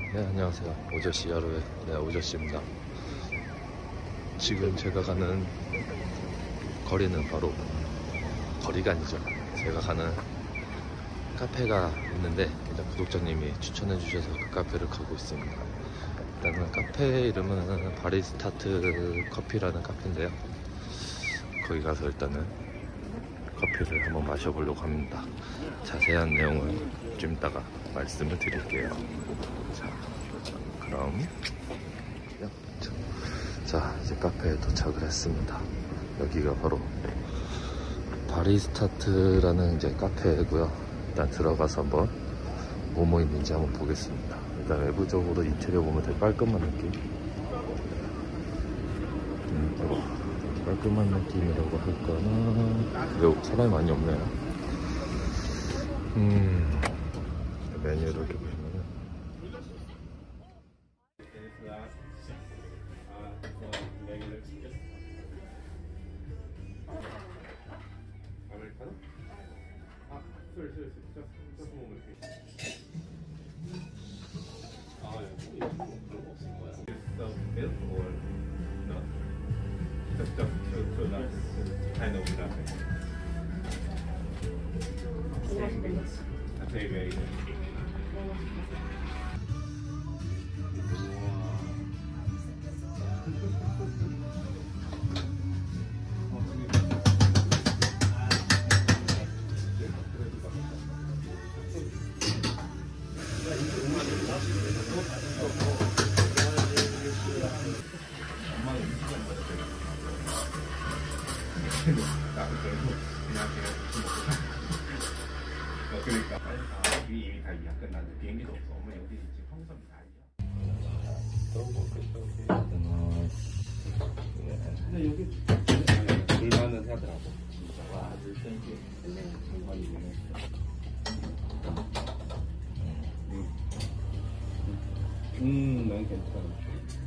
네, 안녕하세요. 오저씨 하루에 오저씨입니다. 지금 제가 가는 거리는 바로 거리가 아니죠. 제가 가는 카페가 있는데 일단 구독자님이 추천해 주셔서 그 카페를 가고 있습니다. 일단은 카페 이름은 바리스타트 커피라는 카페인데요. 거기 가서 일단은 커피를 한번 마셔보려고 합니다. 자세한 내용은 좀 이따가 말씀을 드릴게요. 자, 그럼 자, 이제 카페에 도착을 했습니다. 여기가 바로 바리스타트라는 이제 카페고요. 일단 들어가서 한번 뭐뭐 있는지 한번 보겠습니다. 일단 외부적으로 인테리어 보면 되게 깔끔한 느낌. 깔끔한 느낌이라고 할까나. 그리고 사람이 많이 없네요. 메뉴를 이렇게 보시면은 그러니까 이미 다 예약 끝났는데 비행기도 없어. 어머니 어디 지금 한국 사람 다 있냐? 근데 여기 불만은 하더라고. 진짜 와 늘땡기 정말이네. 난 괜찮아.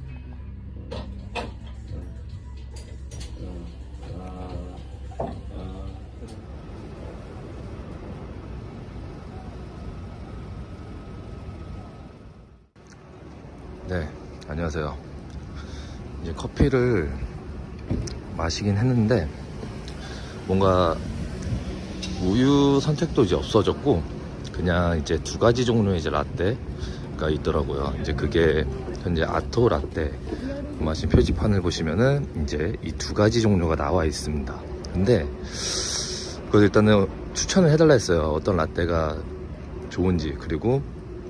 네, 안녕하세요. 이제 커피를 마시긴 했는데 뭔가 우유 선택도 이제 없어졌고 그냥 이제 두 가지 종류의 이제 라떼가 있더라고요. 이제 그게 현재 아토 라떼 마신 표지판을 보시면은 이제 이 두 가지 종류가 나와 있습니다. 근데 그걸 일단은 추천을 해달라 했어요. 어떤 라떼가 좋은지. 그리고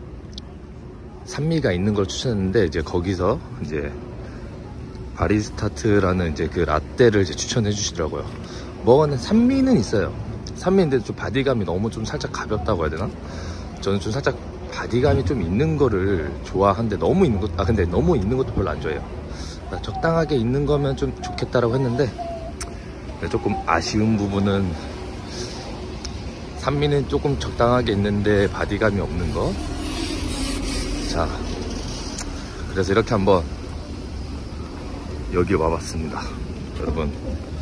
산미가 있는 걸 추천했는데 이제 거기서 이제 바리스타트라는 이제 그 라떼를 이제 추천해 주시더라고요. 뭐는 산미는 있어요. 산미인데 좀 바디감이 너무 좀 살짝 가볍다고 해야 되나? 저는 좀 살짝 바디감이 좀 있는 거를 좋아하는데 너무 있는 것, 근데 너무 있는 것도 별로 안 좋아해요. 그러니까 적당하게 있는 거면 좀 좋겠다라고 했는데 조금 아쉬운 부분은 산미는 조금 적당하게 있는데 바디감이 없는 거. 자, 그래서 이렇게 한번 여기 와봤습니다. 여러분,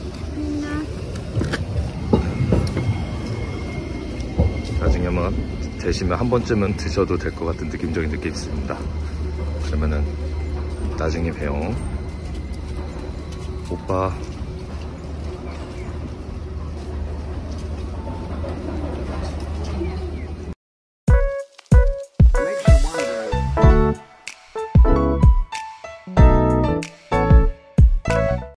나중에 한번 되시면 한 번쯤은 드셔도 될 것 같은 느낌적인 느낌이 있습니다. 그러면은 나중에 봬요. 오빠.